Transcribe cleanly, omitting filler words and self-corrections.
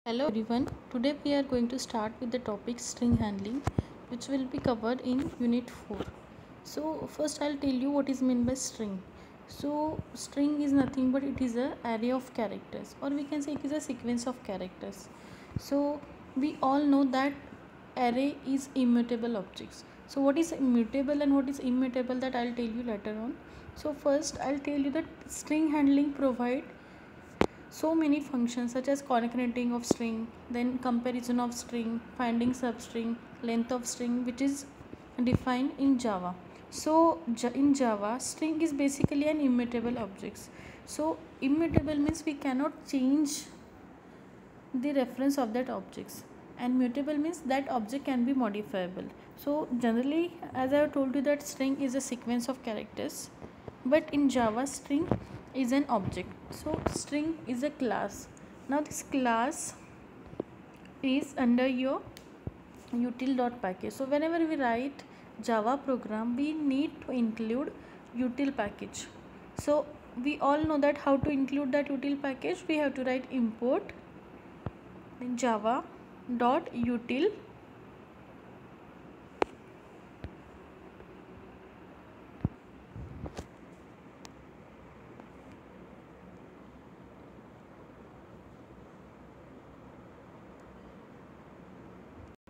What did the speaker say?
Hello everyone, today we are going to start with the topic string handling, which will be covered in unit 4. So first I'll tell you what is meant by string. So string is nothing but it is a array of characters, or we can say it is a sequence of characters. So we all know that array is immutable objects. So what is immutable and what is immutable, that I'll tell you later on. So first I'll tell you that string handling provide so many functions such as concatenating of string, then comparison of string, finding substring, length of string, which is defined in Java. So in Java, string is basically an immutable object. So immutable means we cannot change the reference of that objects, and mutable means that object can be modifiable. So generally, as I have told you, that string is a sequence of characters, but in Java string is an object. So string is a class. Now this class is under your util.package. So whenever we write Java program, we need to include util package. So we all know that how to include that util package. We have to write import java.util